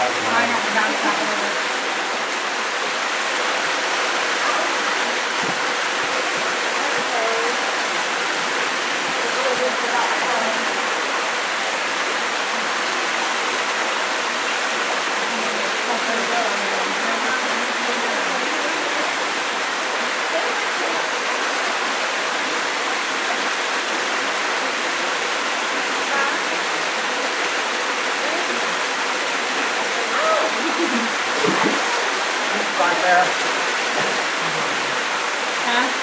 I have to bounce back a little bit. Right there. Huh?